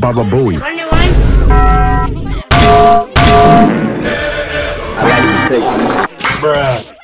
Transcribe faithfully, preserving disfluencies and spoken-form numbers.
Baba Booey. twenty-one. I like to take. Bruh.